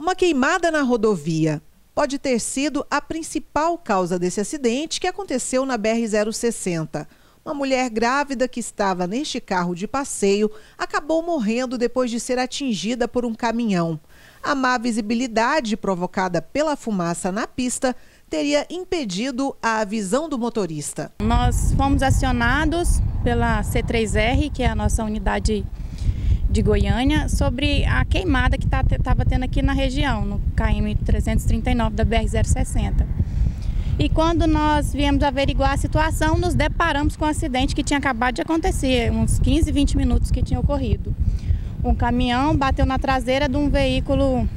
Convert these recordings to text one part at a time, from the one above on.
Uma queimada na rodovia pode ter sido a principal causa desse acidente que aconteceu na BR-060. Uma mulher grávida que estava neste carro de passeio acabou morrendo depois de ser atingida por um caminhão. A má visibilidade provocada pela fumaça na pista teria impedido a visão do motorista. Nós fomos acionados pela C3R, que é a nossa unidade de Goiânia, sobre a queimada que estava tendo aqui na região, no KM 339 da BR-060. E quando nós viemos averiguar a situação, nos deparamos com um acidente que tinha acabado de acontecer, uns 15, 20 minutos que tinha ocorrido. Um caminhão bateu na traseira de um veículo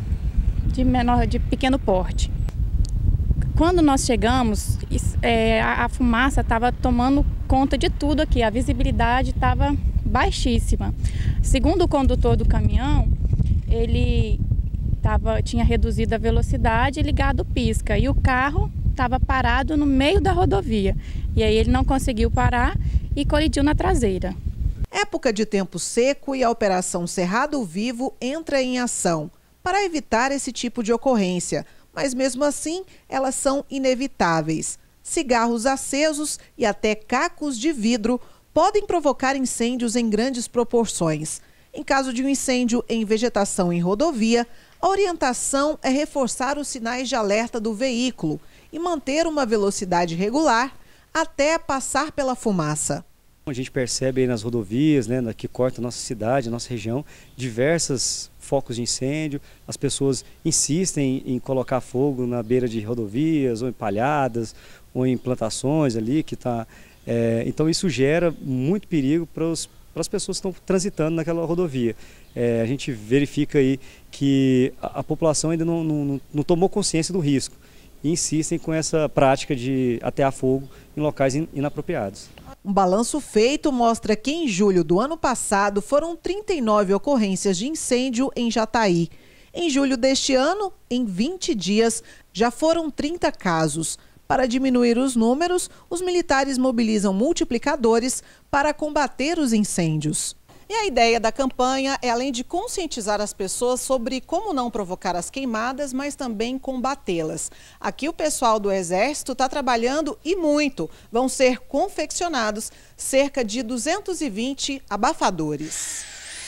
de pequeno porte. Quando nós chegamos, a fumaça estava tomando conta de tudo aqui, a visibilidade estava baixíssima. Segundo o condutor do caminhão, ele tinha reduzido a velocidade e ligado o pisca, e o carro estava parado no meio da rodovia. E aí ele não conseguiu parar e colidiu na traseira. Época de tempo seco e a Operação Cerrado Vivo entra em ação para evitar esse tipo de ocorrência, mas mesmo assim elas são inevitáveis. Cigarros acesos e até cacos de vidro podem provocar incêndios em grandes proporções. Em caso de um incêndio em vegetação em rodovia, a orientação é reforçar os sinais de alerta do veículo e manter uma velocidade regular até passar pela fumaça. A gente percebe aí nas rodovias, né, que corta a nossa cidade, a nossa região, diversos focos de incêndio. As pessoas insistem em colocar fogo na beira de rodovias, ou em palhadas, ou em plantações ali que está. Então isso gera muito perigo para as pessoas que estão transitando naquela rodovia. A gente verifica aí que a população ainda não tomou consciência do risco e insistem com essa prática de atear fogo em locais inapropriados. Um balanço feito mostra que em julho do ano passado foram 39 ocorrências de incêndio em Jataí. Em julho deste ano, em 20 dias, já foram 30 casos. Para diminuir os números, os militares mobilizam multiplicadores para combater os incêndios. E a ideia da campanha é, além de conscientizar as pessoas sobre como não provocar as queimadas, mas também combatê-las. Aqui o pessoal do Exército está trabalhando e muito. Vão ser confeccionados cerca de 220 abafadores.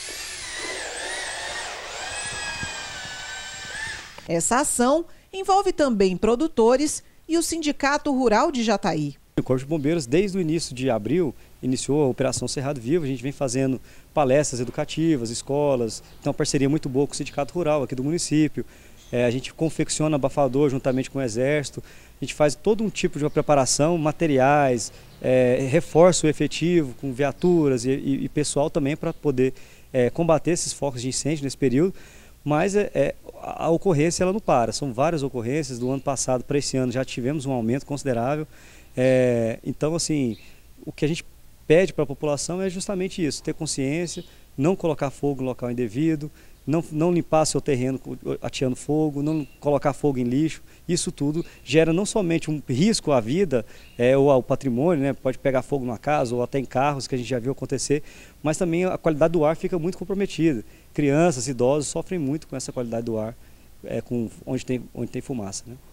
Essa ação envolve também produtores e o Sindicato Rural de Jataí. O Corpo de Bombeiros, desde o início de abril, iniciou a Operação Cerrado Vivo. A gente vem fazendo palestras educativas, escolas, tem uma parceria muito boa com o Sindicato Rural aqui do município. A gente confecciona abafador juntamente com o Exército, a gente faz todo um tipo de uma preparação, materiais, reforço efetivo com viaturas e pessoal também para poder combater esses focos de incêndio nesse período. Mas a ocorrência ela não para, são várias ocorrências. Do ano passado para esse ano já tivemos um aumento considerável. Então, assim, o que a gente pede para a população é justamente isso: ter consciência, não colocar fogo no local indevido, não limpar seu terreno ateando fogo, não colocar fogo em lixo. Isso tudo gera não somente um risco à vida ou ao patrimônio, né? Pode pegar fogo numa casa ou até em carros, que a gente já viu acontecer, mas também a qualidade do ar fica muito comprometida. Crianças, idosos sofrem muito com essa qualidade do ar, onde tem fumaça, né?